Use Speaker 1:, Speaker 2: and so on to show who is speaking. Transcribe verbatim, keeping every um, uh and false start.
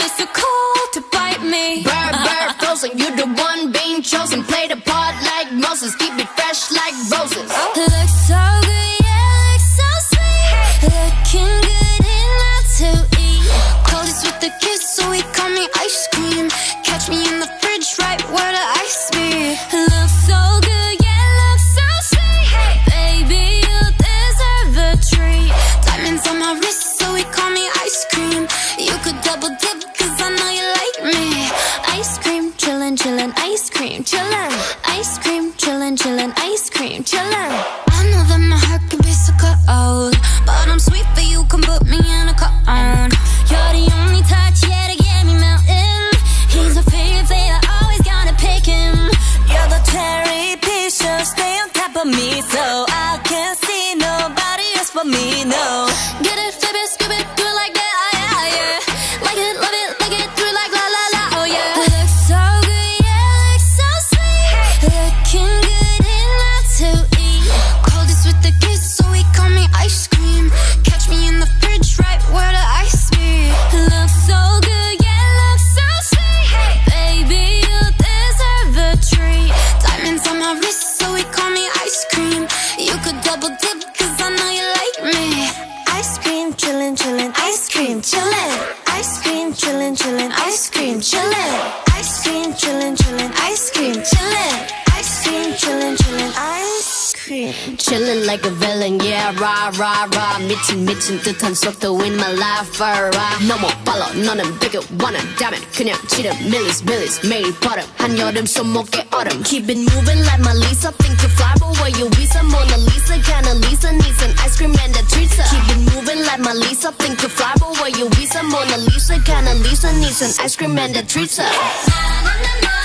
Speaker 1: so cold to bite me.
Speaker 2: Bird, bird, frozen, you the one being chosen. Play the part like Moses, keep it fresh like roses.
Speaker 1: Looks so good, yeah, looks so sweet. Looking good enough to eat. Coldest with the kiss, so he call me ice cream. Catch me in the fridge, right where the ice be. Looks so good, yeah, looks so sweet. Baby, you deserve a treat. Diamonds on my wrist, so he call me ice cream. You could double dip, cause I know you like me. Ice cream, chillin', chillin', ice cream, chillin'. Ice cream, chillin', chillin', ice cream, chillin'. I know that my heart can be so cold, but I'm sweet for you, come put me in a cone. You're the only touch, yeah, to get me melting. He's my favorite, always gonna pick him. You're the cherry piece, so stay on top of me, so I can't see nobody else but me, no. Get it, flip it, skip it, do it like that, yeah, yeah. Like it, love it, like it, do it like la la la, oh yeah. Looks so good, yeah, looks so sweet. Looking good enough to eat. Coldest with the kiss, so he call me ice cream. Catch me in the fridge, right where the ice be. Looks so good, yeah, looks so sweet. Baby, you deserve a treat. Diamonds on my wrist, so he call me ice cream. You could double dip, cause I know you like me. Ice cream, chillin', chillin', ice cream, chillin'. Ice cream, chillin', chillin', ice cream, chillin'. Ice cream, chillin', chillin', ice cream, chillin'. Ice cream, chillin', chillin', ice cream.
Speaker 2: Chillin' like a villain, yeah, rah, rah, rah. 미친, 미친 듯한 속도 in my life, alright. 너무 빨라, 너는 bigger, 원한다면 그냥 지름, millies, millies, 매일 버릇. 한여름 손목에 얼음. Keep it moving like my Lisa, think you fly, but where you visa? Mona Lisa, kinda Lisa, needs an ice cream and a treat. Keep it moving like my Lisa, think you fly, but where you visa? Mona Lisa, kinda Lisa, needs an ice cream and a treat. Na, na, na, na.